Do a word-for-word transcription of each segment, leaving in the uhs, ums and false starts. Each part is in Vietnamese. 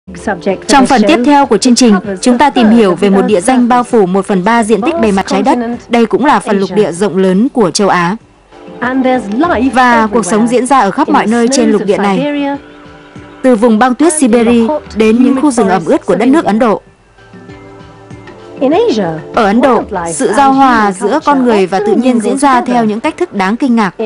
Trong phần tiếp theo của chương trình, chúng ta tìm hiểu về một địa danh bao phủ một phần ba diện tích bề mặt trái đất. Đây cũng là phần lục địa rộng lớn của châu Á. Và cuộc sống diễn ra ở khắp mọi nơi trên lục địa này, từ vùng băng tuyết Siberia đến những khu rừng ẩm ướt của đất nước Ấn Độ. Ở Ấn Độ, sự giao hòa giữa con người và tự nhiên diễn ra theo những cách thức đáng kinh ngạc.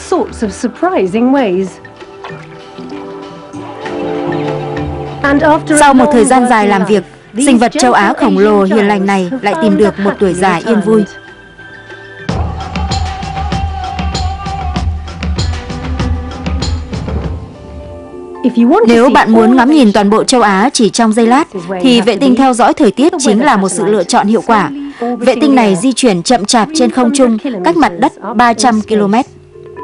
Sau một thời gian dài làm việc, sinh vật châu Á khổng lồ hiền lành này lại tìm được một tuổi già yên vui. Nếu bạn muốn ngắm nhìn toàn bộ châu Á chỉ trong giây lát, thì vệ tinh theo dõi thời tiết chính là một sự lựa chọn hiệu quả. Vệ tinh này di chuyển chậm chạp trên không trung, cách mặt đất ba trăm ki lô mét.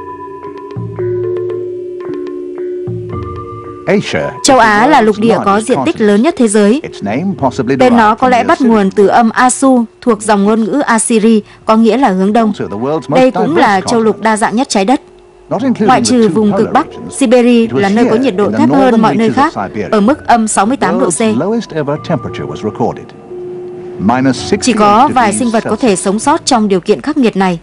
Châu Á là lục địa có diện tích lớn nhất thế giới. Tên nó có lẽ bắt nguồn từ âm Asu thuộc dòng ngôn ngữ Assyri, có nghĩa là hướng đông. Đây cũng là châu lục đa dạng nhất trái đất. Ngoại trừ vùng cực Bắc, Siberia là nơi có nhiệt độ thấp hơn mọi nơi khác, ở mức âm sáu mươi tám độ C. Chỉ có vài sinh vật có thể sống sót trong điều kiện khắc nghiệt này.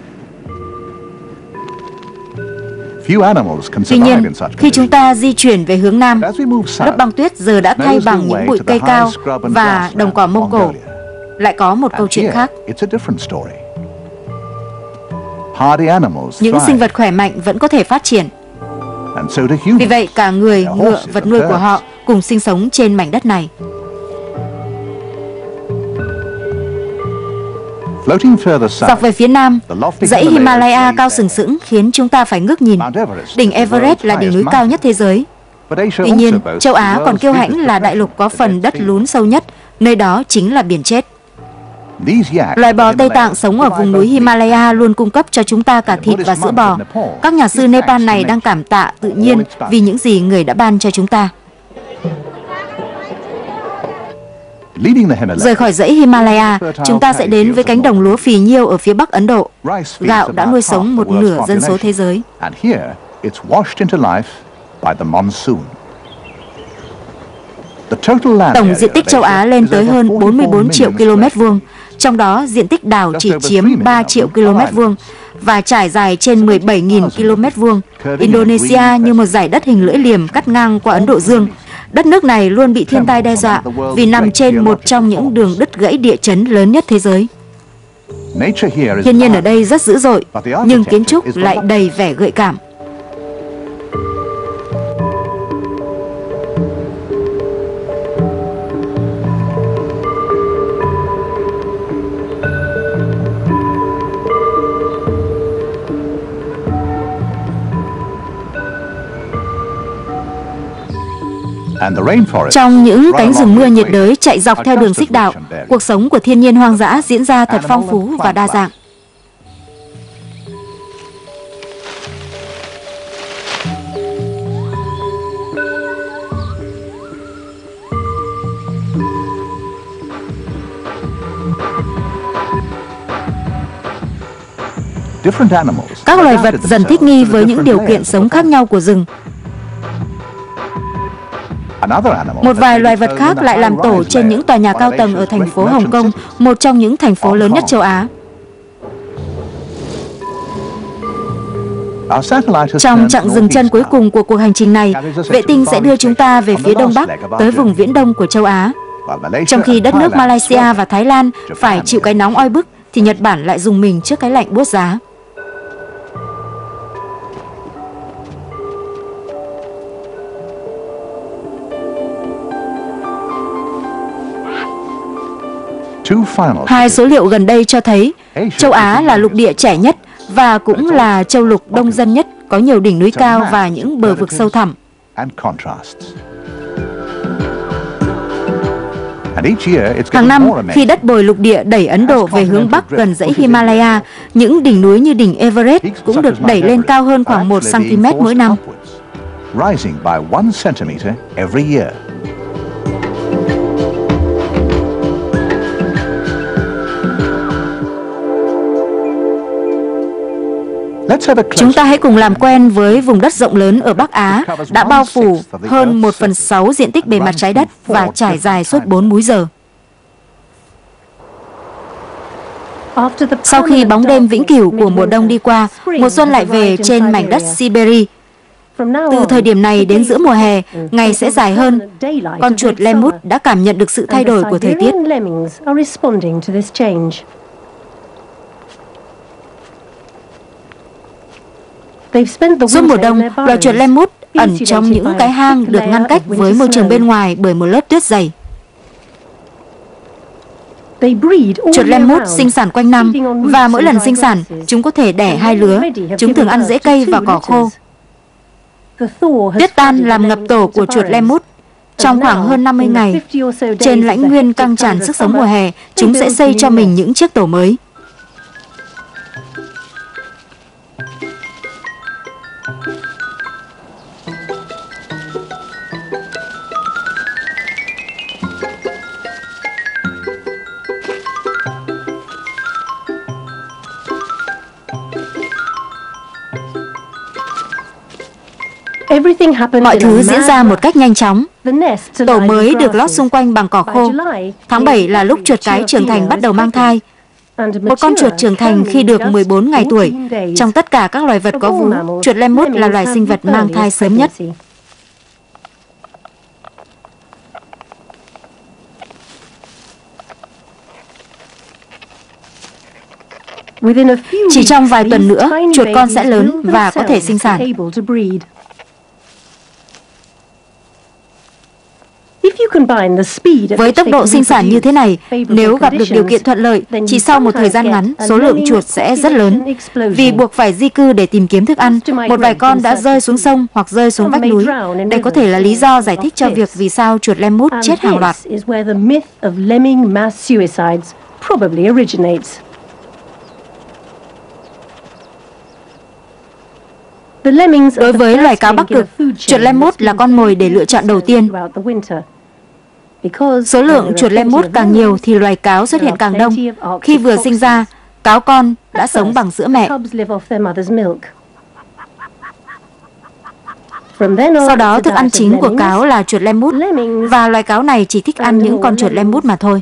Tuy nhiên, khi chúng ta di chuyển về hướng Nam, lớp băng tuyết giờ đã thay bằng những bụi cây cao và đồng cỏ Mông Cổ. Lại có một câu chuyện khác. Những sinh vật khỏe mạnh vẫn có thể phát triển. Vì vậy, cả người, ngựa, vật nuôi của họ cùng sinh sống trên mảnh đất này. Dọc về phía Nam, dãy Himalaya cao sừng sững khiến chúng ta phải ngước nhìn. Đỉnh Everest là đỉnh núi cao nhất thế giới. Tuy nhiên, châu Á còn kiêu hãnh là đại lục có phần đất lún sâu nhất, nơi đó chính là biển chết. Loài bò Tây Tạng sống ở vùng núi Himalaya luôn cung cấp cho chúng ta cả thịt và sữa bò. Các nhà sư Nepal này đang cảm tạ tự nhiên vì những gì người đã ban cho chúng ta. Rời khỏi dãy Himalaya, chúng ta sẽ đến với cánh đồng lúa phì nhiêu ở phía Bắc Ấn Độ. Gạo đã nuôi sống một nửa dân số thế giới. Tổng diện tích châu Á lên tới hơn bốn mươi bốn triệu ki lô mét vuông, trong đó diện tích đảo chỉ chiếm ba triệu ki lô mét vuông và trải dài trên mười bảy nghìn ki lô mét vuông. Indonesia như một dải đất hình lưỡi liềm cắt ngang qua Ấn Độ Dương. Đất nước này luôn bị thiên tai đe dọa vì nằm trên một trong những đường đứt gãy địa chấn lớn nhất thế giới. Thiên nhiên ở đây rất dữ dội, nhưng kiến trúc lại đầy vẻ gợi cảm. Trong những cánh rừng mưa nhiệt đới chạy dọc theo đường xích đạo, cuộc sống của thiên nhiên hoang dã diễn ra thật phong phú và đa dạng. Các loài vật dần thích nghi với những điều kiện sống khác nhau của rừng. Một vài loài vật khác lại làm tổ trên những tòa nhà cao tầng ở thành phố Hồng Kông, một trong những thành phố lớn nhất châu Á. Trong chặng dừng chân cuối cùng của cuộc hành trình này, vệ tinh sẽ đưa chúng ta về phía đông bắc, tới vùng viễn đông của châu Á. Trong khi đất nước Malaysia và Thái Lan phải chịu cái nóng oi bức, thì Nhật Bản lại rùng mình trước cái lạnh buốt giá. Hai số liệu gần đây cho thấy châu Á là lục địa trẻ nhất và cũng là châu lục đông dân nhất, có nhiều đỉnh núi cao và những bờ vực sâu thẳm. Hàng năm, khi đất bồi lục địa đẩy Ấn Độ về hướng Bắc gần dãy Himalaya, những đỉnh núi như đỉnh Everest cũng được đẩy lên cao hơn khoảng một xăng ti mét mỗi năm. Chúng ta hãy cùng làm quen với vùng đất rộng lớn ở Bắc Á đã bao phủ hơn một phần sáu diện tích bề mặt trái đất và trải dài suốt bốn múi giờ. Sau khi bóng đêm vĩnh cửu của mùa đông đi qua, mùa xuân lại về trên mảnh đất Siberia. Từ thời điểm này đến giữa mùa hè, ngày sẽ dài hơn. Con chuột lemút đã cảm nhận được sự thay đổi của thời tiết. Suốt mùa đông, loài chuột lemút ẩn trong những cái hang được ngăn cách với môi trường bên ngoài bởi một lớp tuyết dày. Chuột lemút sinh sản quanh năm và mỗi lần sinh sản, chúng có thể đẻ hai lứa. Chúng thường ăn rễ cây và cỏ khô. Tuyết tan làm ngập tổ của chuột lemút. Trong khoảng hơn năm mươi ngày, trên lãnh nguyên căng tràn sức sống mùa hè, chúng sẽ xây cho mình những chiếc tổ mới. Mọi thứ diễn ra một cách nhanh chóng. Tổ mới được lót xung quanh bằng cỏ khô. Tháng bảy là lúc chuột cái trưởng thành bắt đầu mang thai. Một con chuột trưởng thành khi được mười bốn ngày tuổi. Trong tất cả các loài vật có vú, chuột lemút là loài sinh vật mang thai sớm nhất. Chỉ trong vài tuần nữa, chuột con sẽ lớn và có thể sinh sản. Với tốc độ sinh sản như thế này, nếu gặp được điều kiện thuận lợi, chỉ sau một thời gian ngắn, số lượng chuột sẽ rất lớn. Vì buộc phải di cư để tìm kiếm thức ăn, một vài con đã rơi xuống sông hoặc rơi xuống vách núi. Đây có thể là lý do giải thích cho việc vì sao chuột lemút chết hàng loạt. Đối với loài cáo Bắc Cực, chuột lemút là con mồi để lựa chọn đầu tiên. Số lượng chuột lemút càng nhiều thì loài cáo xuất hiện càng đông. Khi vừa sinh ra, cáo con đã sống bằng sữa mẹ. Sau đó, thức ăn chính của cáo là chuột lemút, và loài cáo này chỉ thích ăn những con chuột lemút mà thôi.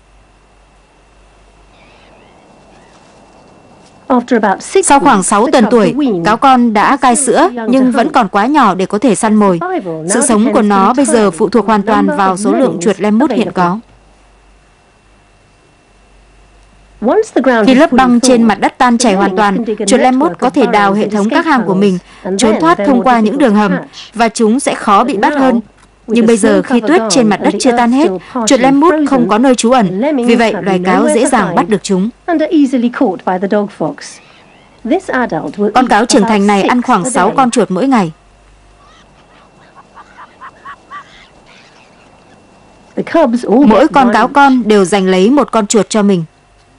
Sau khoảng sáu tuần tuổi, cáo con đã cai sữa nhưng vẫn còn quá nhỏ để có thể săn mồi. Sự sống của nó bây giờ phụ thuộc hoàn toàn vào số lượng chuột lemút hiện có. Khi lớp băng trên mặt đất tan chảy hoàn toàn, chuột lemút có thể đào hệ thống các hang của mình, trốn thoát thông qua những đường hầm, và chúng sẽ khó bị bắt hơn. Nhưng bây giờ khi tuyết trên mặt đất chưa tan hết, chuột lemút không có nơi trú ẩn, vì vậy loài cáo dễ dàng bắt được chúng. Con cáo trưởng thành này ăn khoảng sáu con chuột mỗi ngày. Mỗi con cáo con đều giành lấy một con chuột cho mình.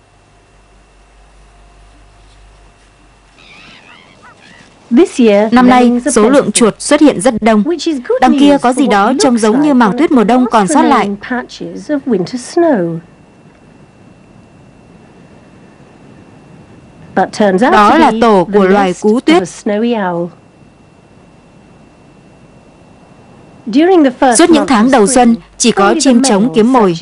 Năm nay, số lượng chuột xuất hiện rất đông. Đằng kia có gì đó trông giống như mảng tuyết mùa đông còn sót lại. Đó là tổ của loài cú tuyết. Suốt những tháng đầu xuân, chỉ có chim trống kiếm mồi.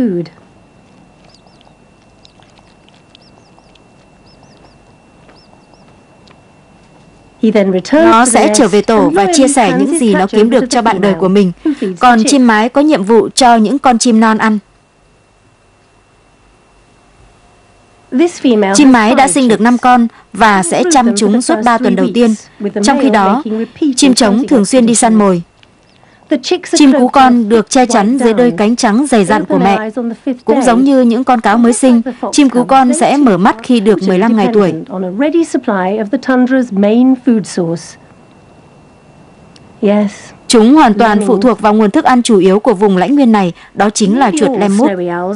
Nó sẽ trở về tổ và chia sẻ những gì nó kiếm được cho bạn đời của mình. Còn chim mái có nhiệm vụ cho những con chim non ăn. Chim mái đã sinh được năm con và sẽ chăm chúng suốt ba tuần đầu tiên. Trong khi đó, chim trống thường xuyên đi săn mồi. Chim cú con được che chắn dưới đôi cánh trắng dày dặn của mẹ. Cũng giống như những con cáo mới sinh, chim cú con sẽ mở mắt khi được mười lăm ngày tuổi. Chúng hoàn toàn phụ thuộc vào nguồn thức ăn chủ yếu của vùng lãnh nguyên này, đó chính là chuột lemút.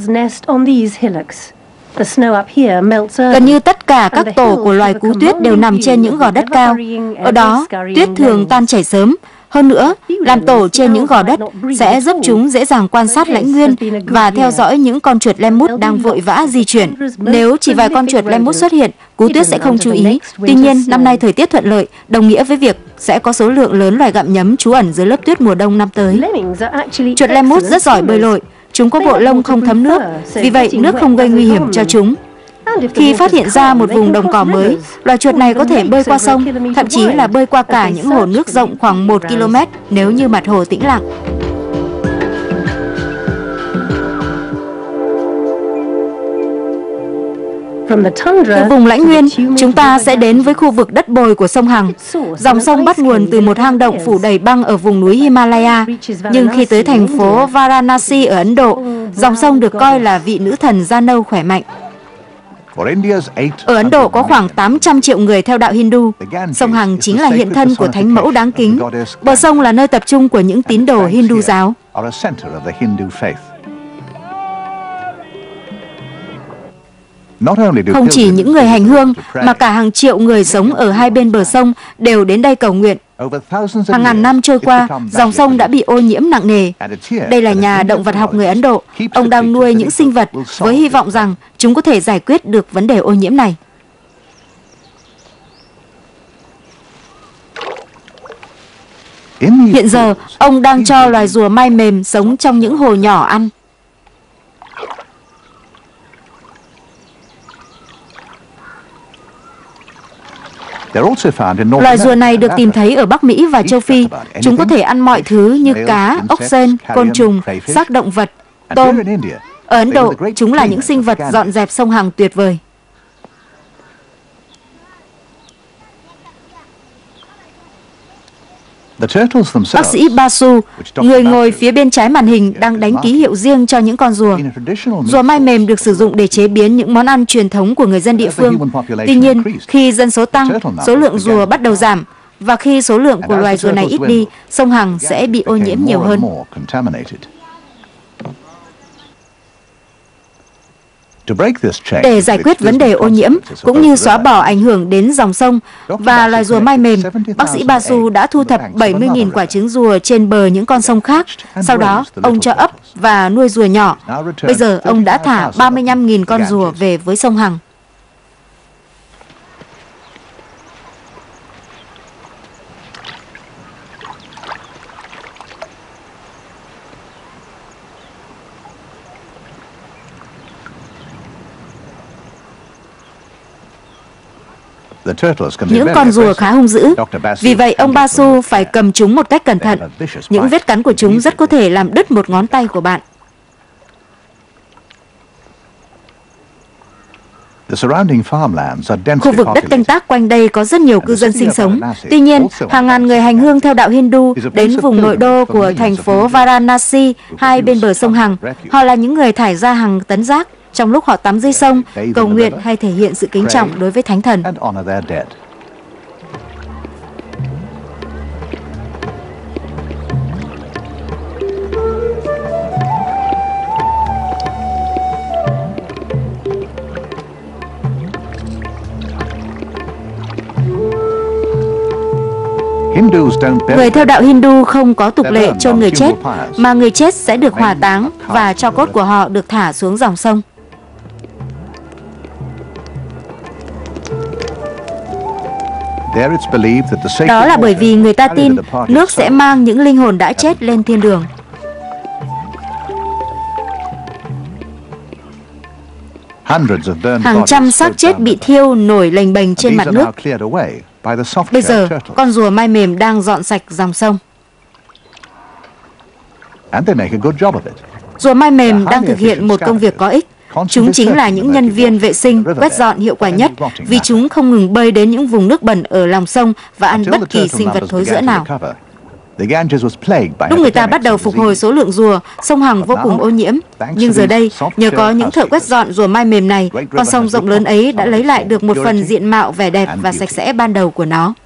Gần như tất cả các tổ của loài cú tuyết đều nằm trên những gò đất cao. Ở đó, tuyết thường tan chảy sớm. Hơn nữa, làm tổ trên những gò đất sẽ giúp chúng dễ dàng quan sát lãnh nguyên và theo dõi những con chuột lem mút đang vội vã di chuyển. Nếu chỉ vài con chuột lem mút xuất hiện, Cú Tuyết sẽ không chú ý. Tuy nhiên, năm nay thời tiết thuận lợi, đồng nghĩa với việc sẽ có số lượng lớn loài gặm nhấm trú ẩn dưới lớp tuyết mùa đông năm tới. Chuột lem mút rất giỏi bơi lội. Chúng có bộ lông không thấm nước, vì vậy nước không gây nguy hiểm cho chúng. Khi phát hiện ra một vùng đồng cỏ mới, loài chuột này có thể bơi qua sông, thậm chí là bơi qua cả những hồ nước rộng khoảng một ki lô mét nếu như mặt hồ tĩnh lặng. Từ vùng lãnh nguyên, chúng ta sẽ đến với khu vực đất bồi của sông Hằng. Dòng sông bắt nguồn từ một hang động phủ đầy băng ở vùng núi Himalaya. Nhưng khi tới thành phố Varanasi ở Ấn Độ, dòng sông được coi là vị nữ thần da nâu khỏe mạnh. Ở Ấn Độ có khoảng tám trăm triệu người theo đạo Hindu. Sông Hằng chính là hiện thân của thánh mẫu đáng kính. Bờ sông là nơi tập trung của những tín đồ Hindu giáo. Không chỉ những người hành hương, mà cả hàng triệu người sống ở hai bên bờ sông đều đến đây cầu nguyện. Hàng ngàn năm trôi qua, dòng sông đã bị ô nhiễm nặng nề. Đây là nhà động vật học người Ấn Độ. Ông đang nuôi những sinh vật với hy vọng rằng chúng có thể giải quyết được vấn đề ô nhiễm này. Hiện giờ, ông đang cho loài rùa mai mềm sống trong những hồ nhỏ ăn. Loài rùa này được tìm thấy ở Bắc Mỹ và châu Phi. Chúng có thể ăn mọi thứ như cá, ốc sên, côn trùng, xác động vật, tôm. Ở Ấn Độ, chúng là những sinh vật dọn dẹp sông Hằng tuyệt vời. Bác sĩ Basu, người ngồi phía bên trái màn hình, đang đánh ký hiệu riêng cho những con rùa. Rùa mai mềm được sử dụng để chế biến những món ăn truyền thống của người dân địa phương. Tuy nhiên, khi dân số tăng, số lượng rùa bắt đầu giảm. Và khi số lượng của loài rùa này ít đi, sông Hằng sẽ bị ô nhiễm nhiều hơn. Để giải quyết vấn đề ô nhiễm cũng như xóa bỏ ảnh hưởng đến dòng sông và loài rùa mai mềm, bác sĩ Basu đã thu thập bảy mươi nghìn quả trứng rùa trên bờ những con sông khác. Sau đó, ông cho ấp và nuôi rùa nhỏ. Bây giờ, ông đã thả ba mươi lăm nghìn con rùa về với sông Hằng. Những con rùa khá hung dữ, vì vậy ông Basu phải cầm chúng một cách cẩn thận. Những vết cắn của chúng rất có thể làm đứt một ngón tay của bạn. Khu vực đất canh tác quanh đây có rất nhiều cư dân sinh sống. Tuy nhiên, hàng ngàn người hành hương theo đạo Hindu đến vùng nội đô của thành phố Varanasi hai bên bờ sông Hằng. Họ là những người thải ra hàng tấn rác trong lúc họ tắm dưới sông, cầu nguyện hay thể hiện sự kính trọng đối với thánh thần. Người theo đạo Hindu không có tục lệ chôn người chết, mà người chết sẽ được hỏa táng và tro cốt của họ được thả xuống dòng sông. Đó là bởi vì người ta tin nước sẽ mang những linh hồn đã chết lên thiên đường. Hàng trăm xác chết bị thiêu nổi lềnh bềnh trên mặt nước. Bây giờ, con rùa mai mềm đang dọn sạch dòng sông. Rùa mai mềm đang thực hiện một công việc có ích. Chúng chính là những nhân viên vệ sinh, quét dọn hiệu quả nhất, vì chúng không ngừng bơi đến những vùng nước bẩn ở lòng sông và ăn bất kỳ sinh vật thối rữa nào. Lúc người ta bắt đầu phục hồi số lượng rùa, sông Hằng vô cùng ô nhiễm. Nhưng giờ đây, nhờ có những thợ quét dọn rùa mai mềm này, con sông rộng lớn ấy đã lấy lại được một phần diện mạo vẻ đẹp và sạch sẽ ban đầu của nó.